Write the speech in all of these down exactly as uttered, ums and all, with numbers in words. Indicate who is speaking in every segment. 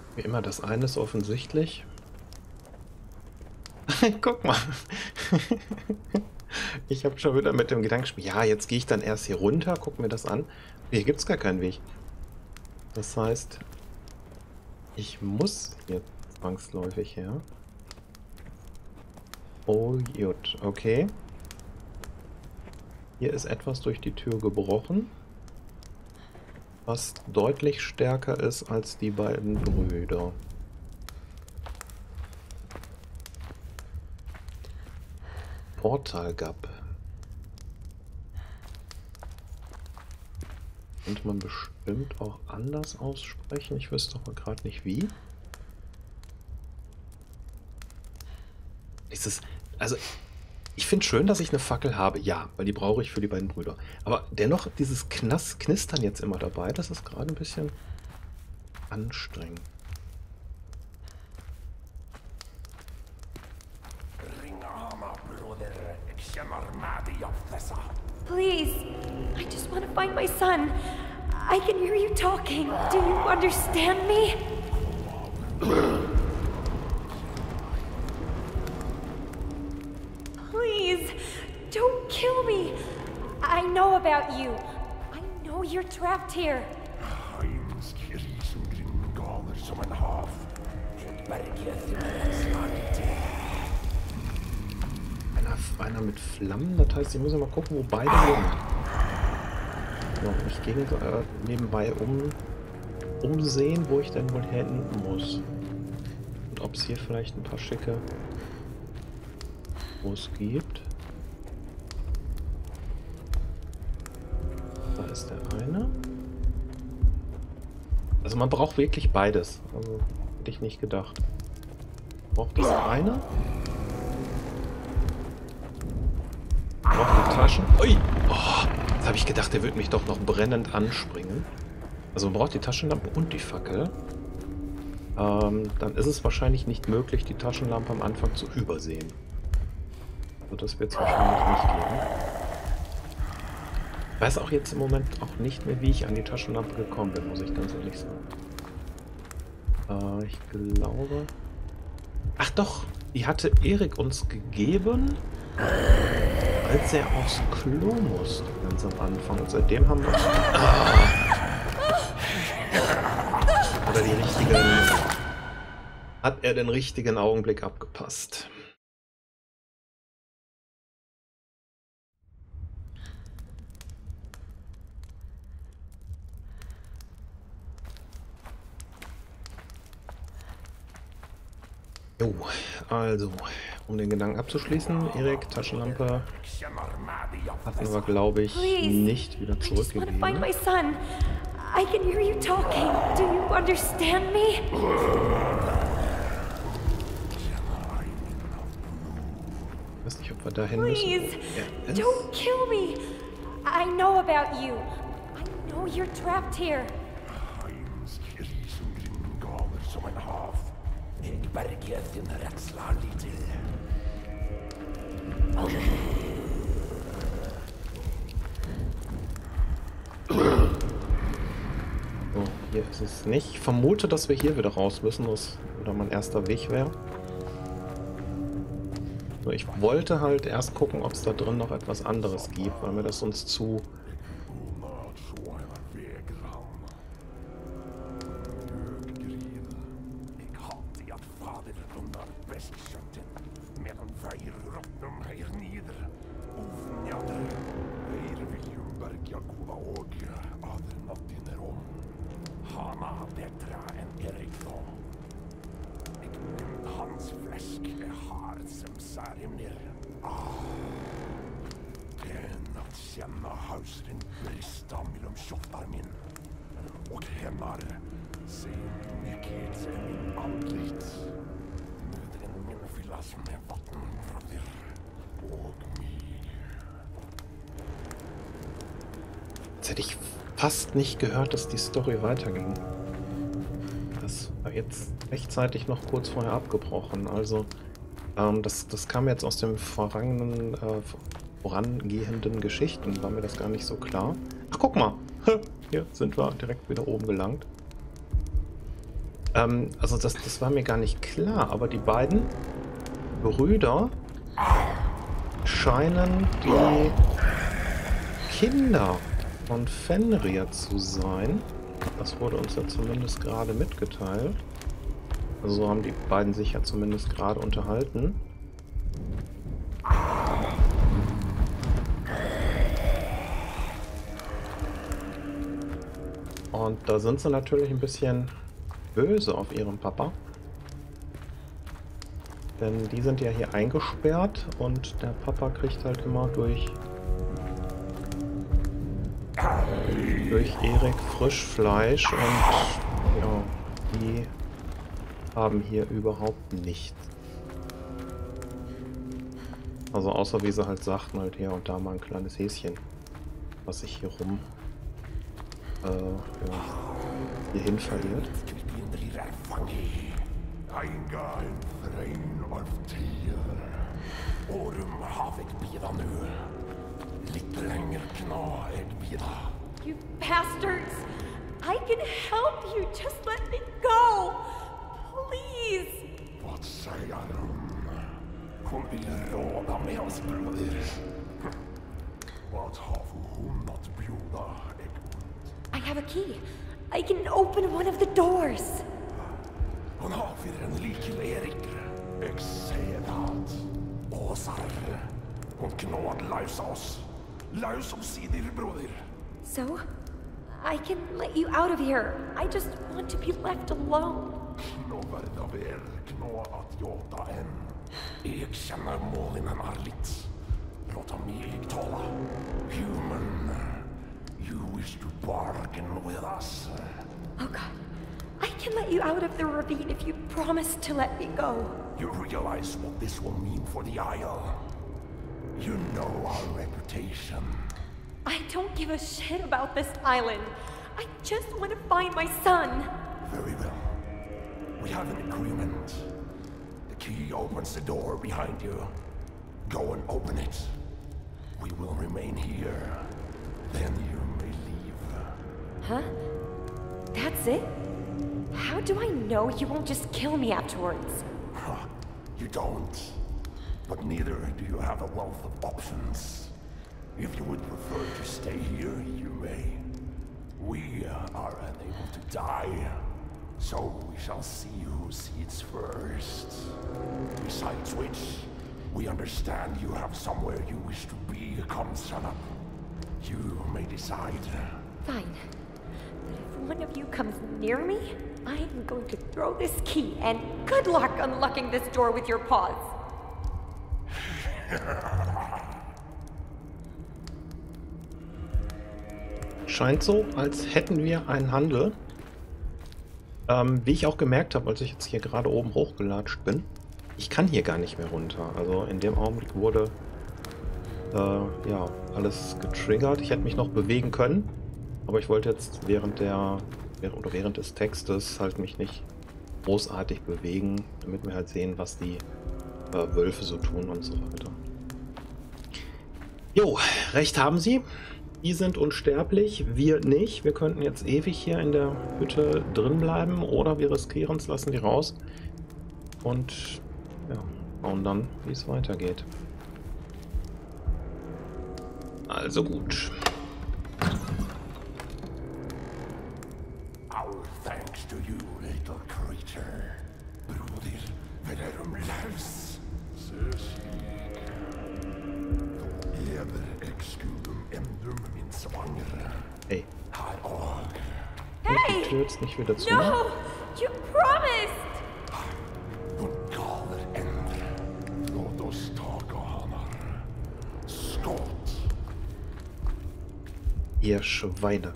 Speaker 1: Wie immer, das eine ist offensichtlich. Guck mal. Ich habe schon wieder mit dem Gedankenspiel. Ja, jetzt gehe ich dann erst hier runter, guck mir das an. Hier gibt es gar keinen Weg. Das heißt, ich muss hier zwangsläufig her. Oh, gut, okay. Hier ist etwas durch die Tür gebrochen, was deutlich stärker ist als die beiden Brüder. Portal Gap. Könnte man bestimmt auch anders aussprechen. Ich wüsste aber gerade nicht wie. Ist es, also ich finde schön, dass ich eine Fackel habe. Ja, weil die brauche ich für die beiden Brüder. Aber dennoch dieses Knas Knistern jetzt immer dabei, das ist gerade ein bisschen anstrengend.
Speaker 2: Please, I just want to find my son. I can hear you talking. Do you understand me? Please, don't kill me. I know about you. I know you're trapped here.
Speaker 1: Einer, einer mit Flammen, das heißt, ich muss ja mal gucken, wo beide sind. Noch nicht gegen, äh, nebenbei um, umsehen, wo ich denn wohl hin muss. Und ob es hier vielleicht ein paar schicke Bus gibt. Da ist der eine. Also man braucht wirklich beides. Also hätte ich nicht gedacht. Braucht das eine? Braucht die Taschen. Ui! Oh, jetzt habe ich gedacht, der wird mich doch noch brennend anspringen. Also man braucht die Taschenlampe und die Fackel. Ähm, dann ist es wahrscheinlich nicht möglich, die Taschenlampe am Anfang zu übersehen. Also das wird es wahrscheinlich nicht geben. Ich weiß auch jetzt im Moment auch nicht mehr, wie ich an die Taschenlampe gekommen bin, muss ich ganz ehrlich sagen. Äh, ich glaube... Ach doch, die hatte Erik uns gegeben, als er aufs Klo musste, ganz am Anfang. Und seitdem haben wir... Ah. Hat er die richtige... Hat er den richtigen Augenblick abgepasst. Jo, also, um den Gedanken abzuschließen, Erik, Taschenlampe hatten wir, glaube ich, nicht wieder zurückgegeben.
Speaker 2: I can hear you talking. Do you understand me?
Speaker 1: Ich weiß nicht, ob wir dahin müssen.
Speaker 2: Please, don't kill me. I know about you. I know you're trapped here.
Speaker 1: So, hier ist es nicht. Ich vermute, dass wir hier wieder raus müssen, was oder mein erster Weg wäre. So, ich wollte halt erst gucken, ob es da drin noch etwas anderes gibt, weil mir das sonst zu... Jetzt hätte ich fast nicht gehört, dass die Story weiterging. Das war jetzt rechtzeitig noch kurz vorher abgebrochen. Also ähm, das, das kam jetzt aus den vorangehenden, äh, vorangehenden Geschichten. War mir das gar nicht so klar. Ach, guck mal. Hier sind wir direkt wieder oben gelangt. Ähm, also das, das war mir gar nicht klar, aber die beiden Brüder scheinen die Kinder von Fenrir zu sein. Das wurde uns ja zumindest gerade mitgeteilt. Also so haben die beiden sich ja zumindest gerade unterhalten. Und da sind sie natürlich ein bisschen böse auf ihren Papa. Denn die sind ja hier eingesperrt und der Papa kriegt halt immer durch durch Erik Frischfleisch und ja, die haben hier überhaupt nichts. Also außer wie sie halt sagten, halt hier und da mal ein kleines Häschen, was sich hier rum äh, ja, hierhin verirrt.
Speaker 2: You bastards! I can help you. Just let me go. Please.
Speaker 3: Vad säger hon? Hon vill råda med oss broder. Vad har hon att bjuda Egmont?
Speaker 2: I have a key. I can open one of the doors.
Speaker 3: Hon har för en likil Erik. Jag säger att Åsar. Hon knåd lösa oss. Lös oss i dir broder.
Speaker 2: So, I can let you out of here. I just want to be left alone.
Speaker 3: Nå verda vel knå att jota en. Jag känner målinen är litt. Låta mig tala. Human, you wish to bargain with us.
Speaker 2: Oh God, I can let you out of the ravine if you promise to let me go.
Speaker 3: You realize what this will mean for the Isle. You know our reputation.
Speaker 2: I don't give a shit about this island. I just want to find my son.
Speaker 3: Very well. We have an agreement. The key opens the door behind you. Go and open it. We will remain here. Then you may leave.
Speaker 2: Huh? That's it? How do I know you won't just kill me afterwards?
Speaker 3: Huh. You don't. But neither do you have a wealth of options. If you would prefer to stay here, you may. We are unable to die, so we shall see who sees first. Besides which, we understand you have somewhere you wish to be. Come, son up. You may decide.
Speaker 2: Fine. But if one of you comes near me, I'm going to throw this key, and good luck unlocking this door with your paws.
Speaker 1: Scheint so, als hätten wir einen Handel. Ähm, wie ich auch gemerkt habe, als ich jetzt hier gerade oben hochgelatscht bin. Ich kann hier gar nicht mehr runter. Also in dem Augenblick wurde äh, ja, alles getriggert. Ich hätte mich noch bewegen können. Aber ich wollte jetzt während der oder während des Textes halt mich nicht großartig bewegen, damit wir halt sehen, was die äh, Wölfe so tun und so weiter. Jo, recht haben sie. Die sind unsterblich, wir nicht. Wir könnten jetzt ewig hier in der Hütte drin bleiben oder wir riskieren es, lassen die raus und ja, schauen dann, wie es weitergeht. Also gut.
Speaker 3: Our thanks to you, little creature. Broder, venerum laus. Sösig. Då ever exculum endum min svanger.
Speaker 1: Ey.
Speaker 3: Här og.
Speaker 2: Hey!
Speaker 1: Die Tür jetzt nicht wieder zu.
Speaker 2: No! You promised!
Speaker 3: Hon kaller endre. Låt oss taga hanar. Skott.
Speaker 1: Ihr Schweine.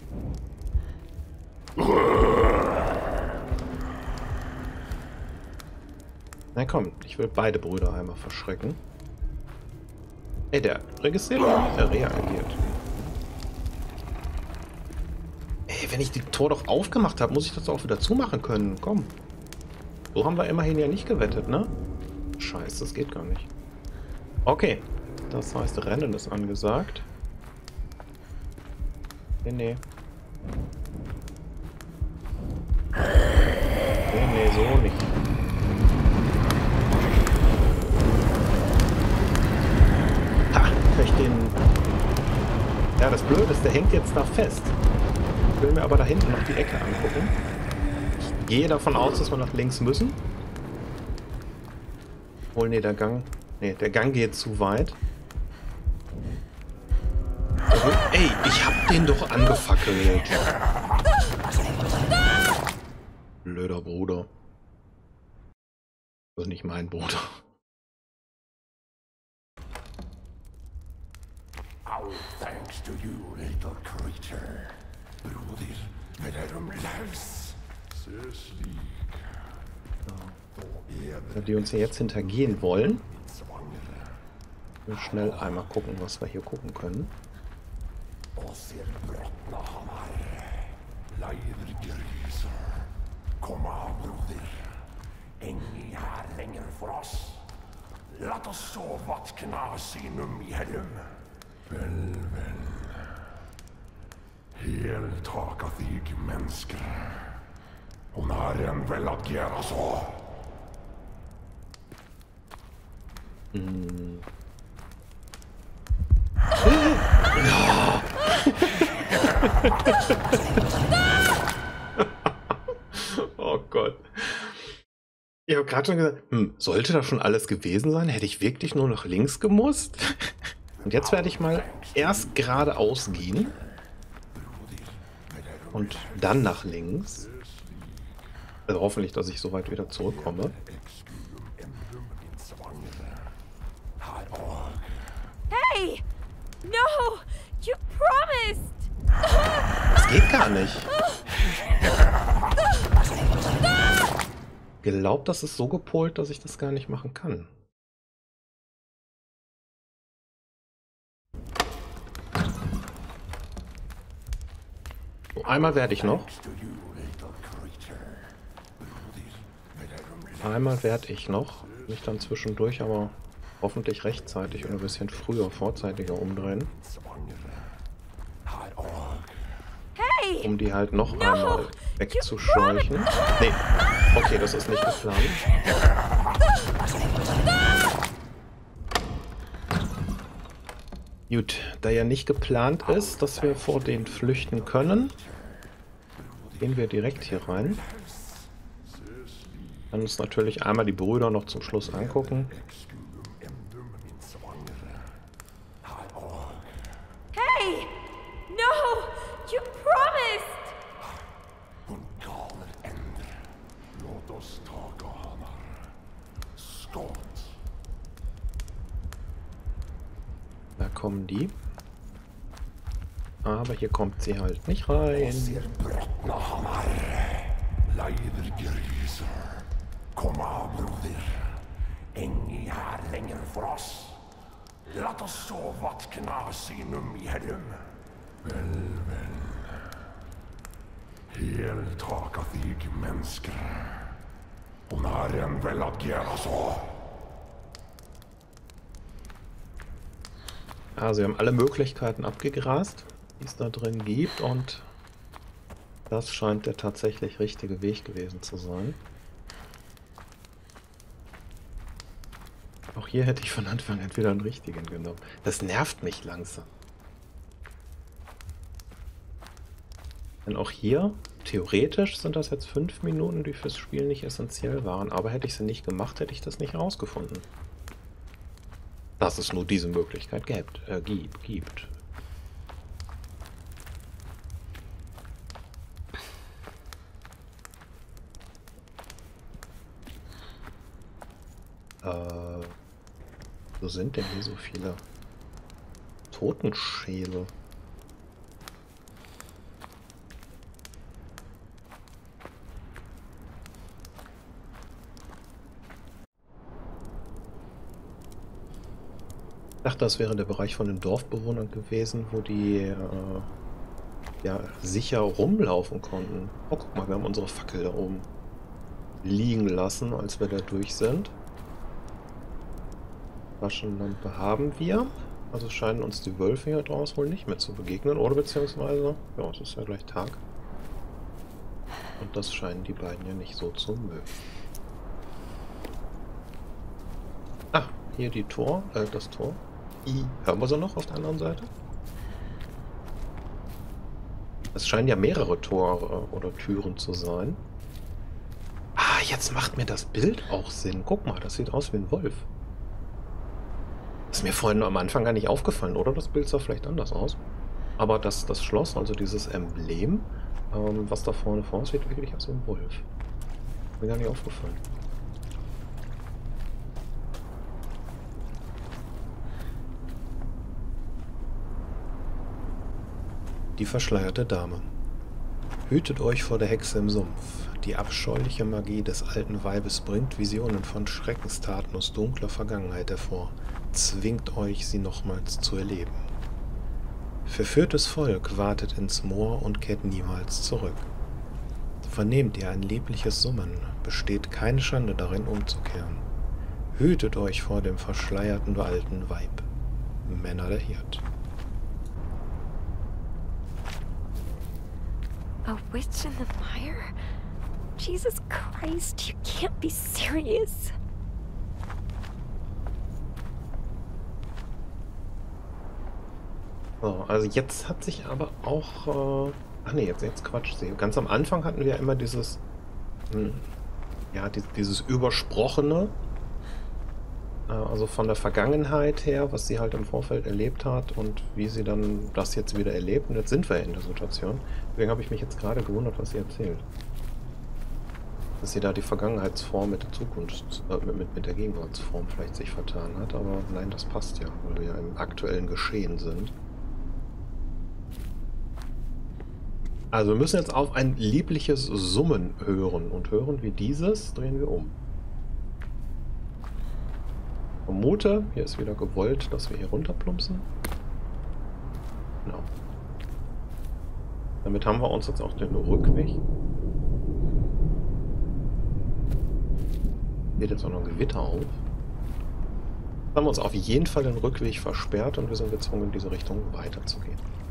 Speaker 1: Na komm, ich will beide Brüder einmal verschrecken. Ey, der registriert nicht, der reagiert. Ey, wenn ich die Tor doch aufgemacht habe, muss ich das auch wieder zumachen können. Komm. So haben wir immerhin ja nicht gewettet, ne? Scheiße, das geht gar nicht. Okay. Das heißt, Rennen ist angesagt. Nee, nee. so nicht. Ha, kann ich den... Ja, das Blöde ist, der hängt jetzt da fest. Ich will mir aber da hinten noch die Ecke angucken. Ich gehe davon aus, dass wir nach links müssen. Oh ne, der Gang... Ne, der Gang geht zu weit. Also, ey, ich hab den doch angefackelt. Blöder Bruder. Das ist nicht mein Bruder.
Speaker 3: All thanks to you, little creature. Broder, med erum laus.
Speaker 1: Wenn die uns jetzt hintergehen wollen, wir schnell einmal gucken, was wir hier gucken können.
Speaker 3: Kom aan, broeder. Ingen har lenger for oss. Laat oss så wat knas innom i helm. Vel, vel. Hel tak av deg, mennesker. Hun har en vel at gjøre så.
Speaker 1: Mm. Oh Gott. Ich habe gerade schon gesagt, hm, sollte das schon alles gewesen sein? Hätte ich wirklich nur nach links gemusst? Und jetzt werde ich mal erst geradeaus gehen und dann nach links. Also hoffentlich, dass ich so weit wieder zurückkomme.
Speaker 2: Hey! No! You promised!
Speaker 1: Das geht gar nicht. Glaubt, das ist so gepolt, dass ich das gar nicht machen kann. So, einmal werde ich noch. Einmal werde ich noch. Nicht dann zwischendurch, aber hoffentlich rechtzeitig und ein bisschen früher, vorzeitiger umdrehen. Um die halt noch einmal wegzuscheuchen. Nee. Okay, das ist nicht geplant. Gut, da ja nicht geplant ist, dass wir vor denen flüchten können, gehen wir direkt hier rein. Dann uns natürlich einmal die Brüder noch zum Schluss angucken.
Speaker 2: Hey! No! You promised!
Speaker 1: Da kommen die. Aber hier kommt sie halt nicht rein.
Speaker 3: Kom aan, broeder. Ingen har lenger for oss. Laat oss så wat knas innom i helm. Vel, vel. Hel tak av deg, mennesker. Hun har en vel at gjøre så.
Speaker 1: Also wir haben alle Möglichkeiten abgegrast, die es da drin gibt, und das scheint der tatsächlich richtige Weg gewesen zu sein. Auch hier hätte ich von Anfang an wieder einen richtigen genommen. Das nervt mich langsam. Denn auch hier, theoretisch sind das jetzt fünf Minuten, die fürs Spiel nicht essentiell waren. Aber hätte ich sie nicht gemacht, hätte ich das nicht rausgefunden. Dass es nur diese Möglichkeit gibt. Äh, gibt, gibt. Äh, wo sind denn hier so viele Totenschädel? Ich dachte, das wäre der Bereich von den Dorfbewohnern gewesen, wo die äh, ja, sicher rumlaufen konnten. Oh, guck mal, wir haben unsere Fackel da oben liegen lassen, als wir da durch sind. Taschenlampe haben wir. Also scheinen uns die Wölfe hier draußen wohl nicht mehr zu begegnen. Oder beziehungsweise, ja, es ist ja gleich Tag. Und das scheinen die beiden ja nicht so zu mögen. Ah, hier die Tor, äh, das Tor. I. Hören wir sie noch auf der anderen Seite? Es scheinen ja mehrere Tore oder Türen zu sein. Ah, jetzt macht mir das Bild auch Sinn. Guck mal, das sieht aus wie ein Wolf. Ist mir vorhin am Anfang gar nicht aufgefallen, oder? Das Bild sah vielleicht anders aus. Aber das, das Schloss, also dieses Emblem, ähm, was da vorne vor uns sieht, wirklich aus wie ein Wolf. Mir gar nicht aufgefallen. Die verschleierte Dame. Hütet euch vor der Hexe im Sumpf. Die abscheuliche Magie des alten Weibes bringt Visionen von Schreckenstaten aus dunkler Vergangenheit hervor, zwingt euch, sie nochmals zu erleben. Verführtes Volk wartet ins Moor und kehrt niemals zurück. Vernehmt ihr ein liebliches Summen, besteht keine Schande darin umzukehren. Hütet euch vor dem verschleierten alten Weib. Männer der Hirt.
Speaker 2: A witch in the mire? Jesus Christ, you can't be serious.
Speaker 1: So, also jetzt hat sich aber auch... Äh, ach nee, jetzt, jetzt Quatsch. Ganz am Anfang hatten wir ja immer dieses... Hm, ja, die, dieses Übersprochene. Äh, also von der Vergangenheit her, was sie halt im Vorfeld erlebt hat und wie sie dann das jetzt wieder erlebt. Und jetzt sind wir in der Situation. Deswegen habe ich mich jetzt gerade gewundert, was sie erzählt. Dass sie da die Vergangenheitsform mit der Zukunft, äh, mit, mit der Gegenwartsform vielleicht sich vertan hat. Aber nein, das passt ja, weil wir ja im aktuellen Geschehen sind. Also wir müssen jetzt auf ein liebliches Summen hören. Und hören wie dieses, drehen wir um. Ich vermute, hier ist wieder gewollt, dass wir hier runterplumpsen. Genau. Damit haben wir uns jetzt auch den Rückweg. Geht jetzt auch noch ein Gewitter auf. Jetzt haben wir uns auf jeden Fall den Rückweg versperrt und wir sind gezwungen, in diese Richtung weiterzugehen.